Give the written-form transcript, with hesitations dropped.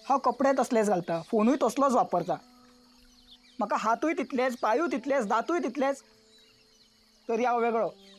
हांव कपडे तसलेच घालता, फोनूय तसलोच वापरता. म्हाका हातूय तितलेच, पांयूय तितलेच, दातूय तितलेच, तरी हांव वेगळो.